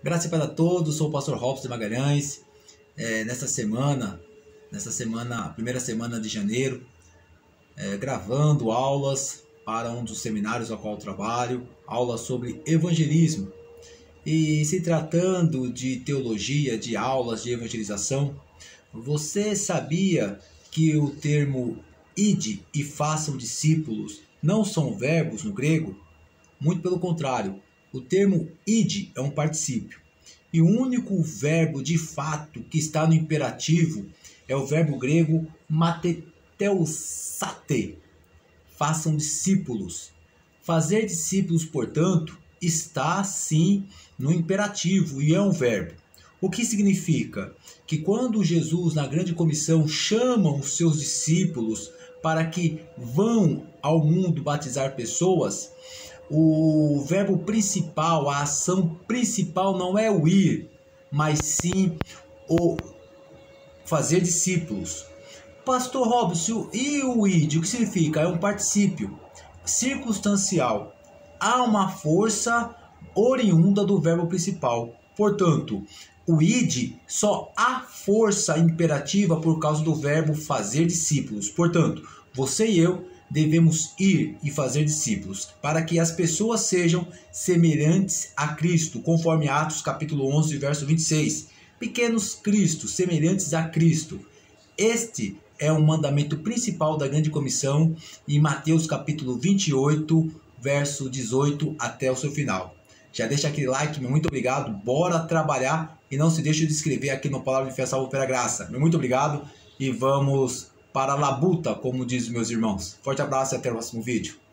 Graça e paz a todos, sou o pastor Robson Magalhães. Nessa semana, a primeira semana de janeiro, gravando aulas para um dos seminários ao qual eu trabalho, aulas sobre evangelismo. E se tratando de teologia, de aulas de evangelização, você sabia que o termo ide e façam discípulos não são verbos no grego? Muito pelo contrário, o termo ide é um particípio. E o único verbo de fato que está no imperativo é o verbo grego mateteusate, façam discípulos. Fazer discípulos, portanto, está sim no imperativo e é um verbo. O que significa? Que quando Jesus, na grande comissão, chama os seus discípulos para que vão ao mundo batizar pessoas, o verbo principal, a ação principal não é o ir, mas sim o fazer discípulos. Pastor Robson, e o id, o que significa? É um particípio circunstancial. Há uma força oriunda do verbo principal. Portanto, o id só há força imperativa por causa do verbo fazer discípulos. Portanto, você e eu devemos ir e fazer discípulos, para que as pessoas sejam semelhantes a Cristo, conforme Atos capítulo 11, verso 26. Pequenos cristos, semelhantes a Cristo. Este é o mandamento principal da grande comissão em Mateus capítulo 28, verso 18 até o seu final. Já deixa aquele like, meu muito obrigado, bora trabalhar e não se deixe de inscrever aqui no Palavra de Fé Salvo pela Graça. Meu muito obrigado e vamos para a labuta, como dizem meus irmãos. Forte abraço e até o próximo vídeo.